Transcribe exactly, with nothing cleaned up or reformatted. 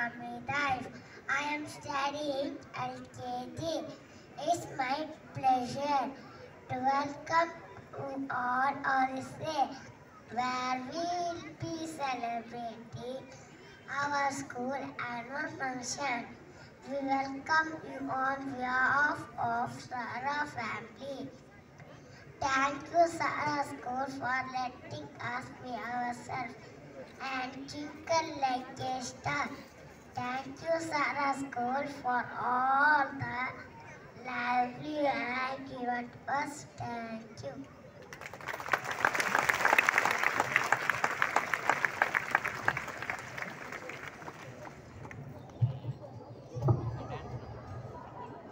Hamid. Aaif. I am studying L K G. It's my pleasure to welcome you all on this day where we will be celebrating our school annual function. We welcome you on behalf of Sahara family. Thank you, Sahara School, for letting us be ourselves and twinkle like a star. Thank you, Sahara School, for all the lovely and given to us. Thank you.